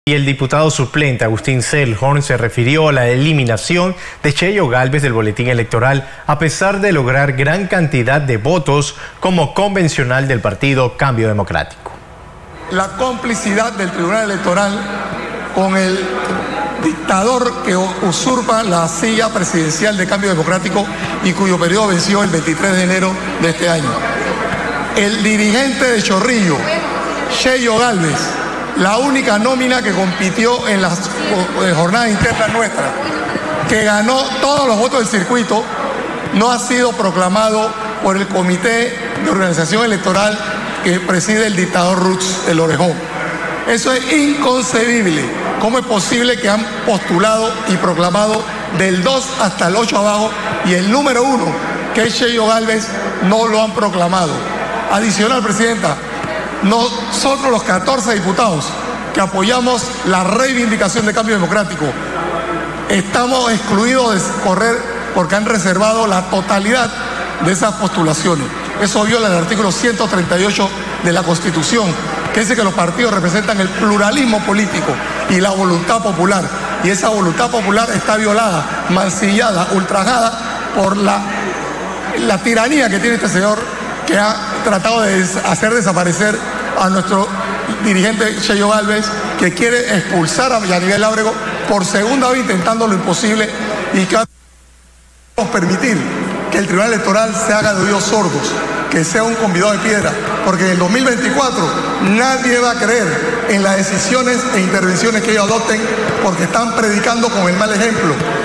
Y el diputado suplente Agustín Selhorn se refirió a la eliminación de Cheyo Gálvez del boletín electoral a pesar de lograr gran cantidad de votos como convencional del partido Cambio Democrático. La complicidad del Tribunal Electoral con el dictador que usurpa la silla presidencial de Cambio Democrático y cuyo periodo venció el 23 de enero de este año. El dirigente de Chorrillo, Cheyo Gálvez, la única nómina que compitió en las jornadas internas nuestras, que ganó todos los votos del circuito, no ha sido proclamado por el Comité de Organización Electoral que preside el dictador Ruz del Orejón. Eso es inconcebible. ¿Cómo es posible que han postulado y proclamado del 2 hasta el 8 abajo y el número 1, que es Cheyo Gálvez, no lo han proclamado? Adicional, Presidenta, nosotros los 14 diputados que apoyamos la reivindicación de Cambio Democrático estamos excluidos de correr porque han reservado la totalidad de esas postulaciones. Eso viola el artículo 138 de la Constitución, que dice que los partidos representan el pluralismo político y la voluntad popular. Y esa voluntad popular está violada, mancillada, ultrajada por la tiranía que tiene este señor, que ha tratado de hacer desaparecer a nuestro dirigente Cheyo Gálvez, que quiere expulsar a Yanivel Ábrego por segunda vez intentando lo imposible, y que vamos a permitir que el Tribunal Electoral se haga de oídos sordos, que sea un convidado de piedra, porque en el 2024 nadie va a creer en las decisiones e intervenciones que ellos adopten, porque están predicando con el mal ejemplo.